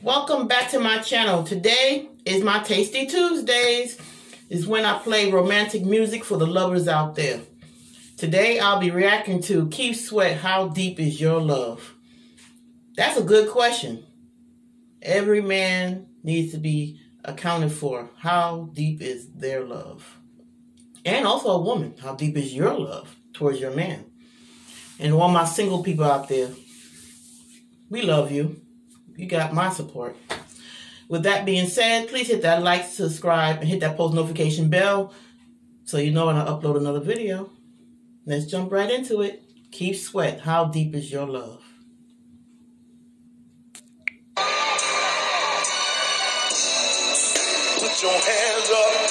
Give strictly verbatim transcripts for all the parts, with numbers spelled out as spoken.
Welcome back to my channel. Today is my Tasty Tuesdays. Is when I play romantic music for the lovers out there. Today I'll be reacting to Keith Sweat, How Deep Is Your Love? That's a good question. Every man needs to be accounted for. How deep is their love? And also a woman. How deep is your love towards your man? And all my single people out there, we love you. You got my support. With that being said, please hit that like, subscribe, and hit that post notification bell so you know when I upload another video. Let's jump right into it. Keith Sweat, How Deep Is Your Love? Put your hands up.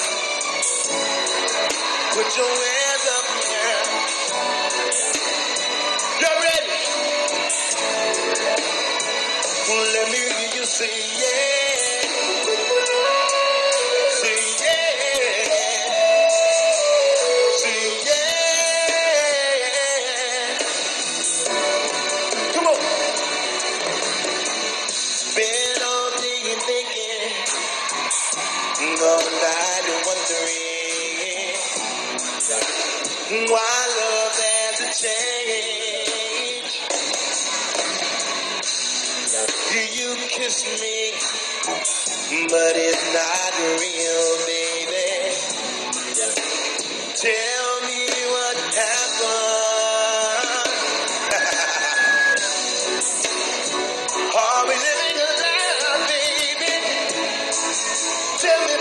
Put your hands up, yeah. You ready? Well, let me hear you say yeah. Say yeah. Say yeah. Come on. Been all day thinking, all night wondering why love has to change. You kiss me, but it's not real, baby. Tell me what happened. Are we living a lie, baby? Tell me,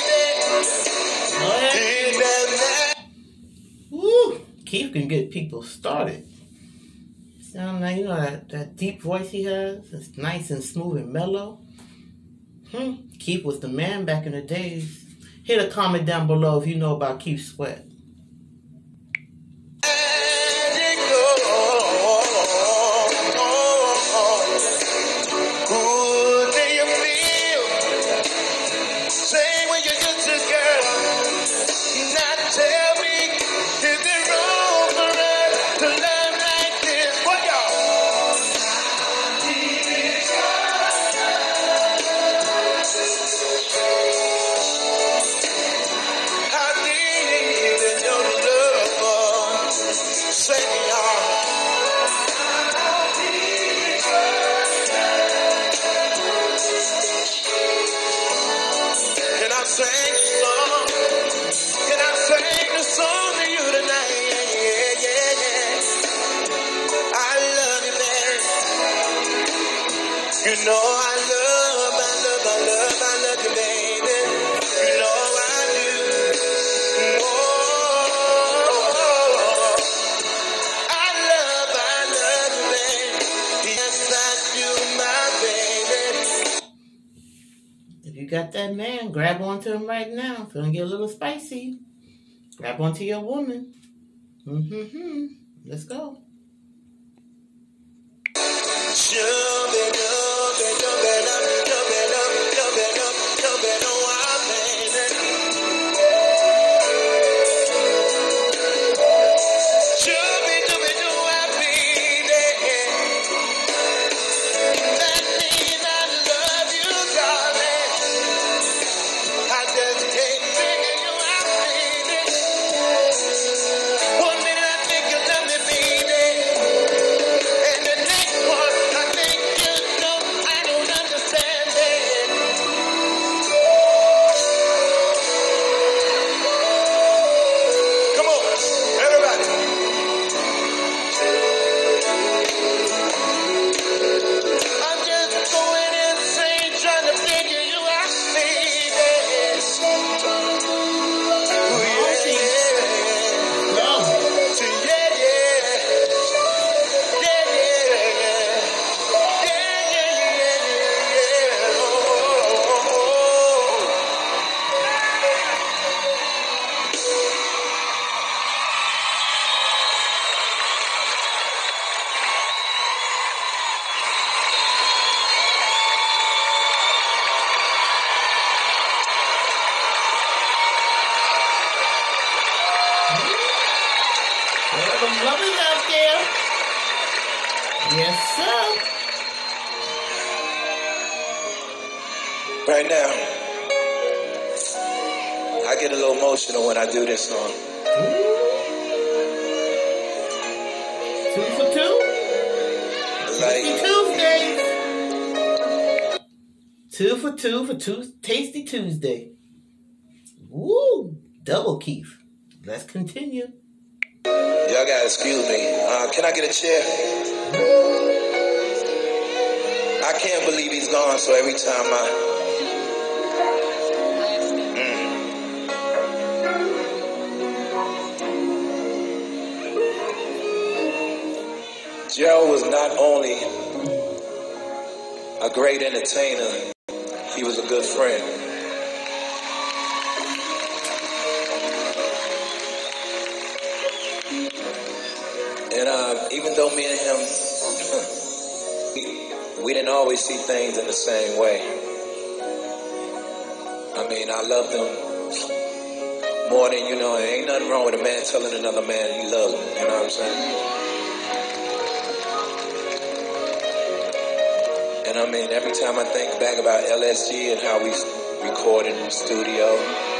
baby. Woo! Keith can get people started. Sound like, you know, that, that deep voice he has? It's nice and smooth and mellow. Hmm. Keith was the man back in the days. Hit a comment down below if you know about Keith Sweat. Sing a song. Can I sing a song to you tonight? Yeah, yeah, yeah. I love you, baby. You know I love, I love, I love, I love you, baby. You know I do. Oh, I love, I love you, baby. Yes, I do, my baby. If you got that man, grab onto him right now. It's gonna get a little spicy. Grab onto your woman. Mm-hmm. Let's go. Lovers out there. Yes, sir. Right now, I get a little emotional when I do this song. Two for two? Like, Tuesdays. Two for two for two, Tasty Tuesday. Woo! Double Keith. Let's continue. Y'all gotta excuse me. Uh, can I get a chair? I can't believe he's gone, so every time I... Mm. Gerald was not only a great entertainer, he was a good friend. And uh, even though me and him, we didn't always see things in the same way. I mean, I loved him more than, you know, ain't nothing wrong with a man telling another man he loves him, you know what I'm saying? And I mean, every time I think back about L S G and how we recorded in the studio,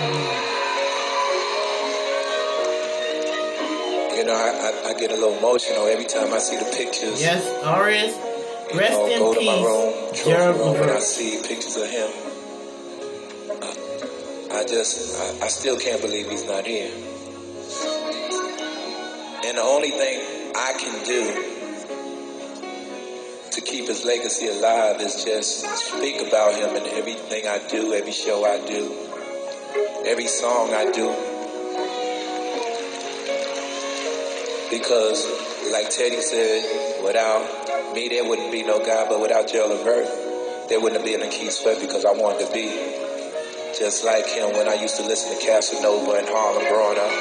you know, I, I, I get a little emotional every time I see the pictures. Yes, R S. Rest you know, in go peace. to my room, Gerald room and I Levert. see pictures of him. I, I just, I, I still can't believe he's not here. And the only thing I can do to keep his legacy alive is just speak about him in everything I do, every show I do, every song I do. Because, like Teddy said, without me, there wouldn't be no God, but without Gerald Levert, there wouldn't have been a Keith Sweat because I wanted to be just like him when I used to listen to Casanova and Harlem growing up.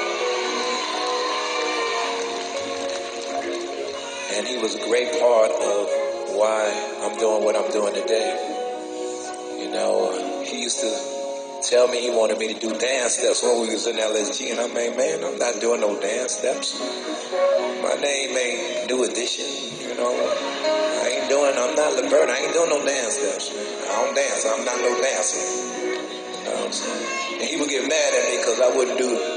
And he was a great part of why I'm doing what I'm doing today. You know, he used to tell me he wanted me to do dance steps when we was in L S G, and I mean, man, I'm not doing no dance steps. My name ain't New Edition, you know. I ain't doing, I'm not Levert, I ain't doing no dance steps. I don't dance, I'm not no dancer. You know what I'm saying? And he would get mad at me because I wouldn't do it.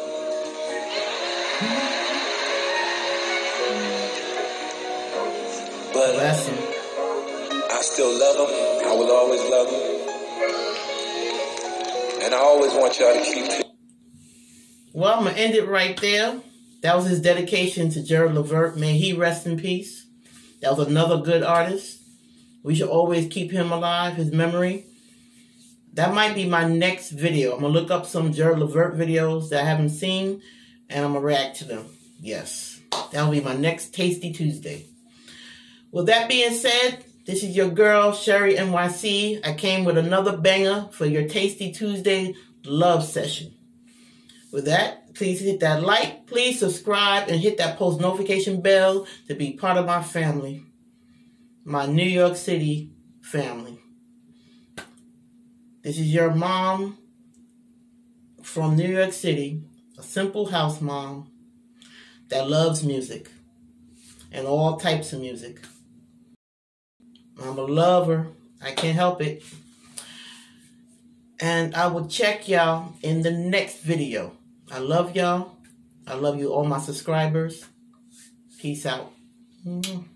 But Bless him. I still love him. I will always love him. And I always want y'all to keep it. Well, I'm going to end it right there. That was his dedication to Gerald Levert. May he rest in peace. That was another good artist. We should always keep him alive, his memory. That might be my next video. I'm going to look up some Gerald Levert videos that I haven't seen, and I'm going to react to them. Yes. That will be my next Tasty Tuesday. With that being said, this is your girl, Sherry N Y C. I came with another banger for your Tasty Tuesday love session. With that, please hit that like, please subscribe, and hit that post notification bell to be part of my family. My New York City family. This is your mom from New York City, a simple house mom that loves music and all types of music. I'm a lover. I can't help it. And I will check y'all in the next video. I love y'all. I love you, all my subscribers. Peace out. Mm-hmm.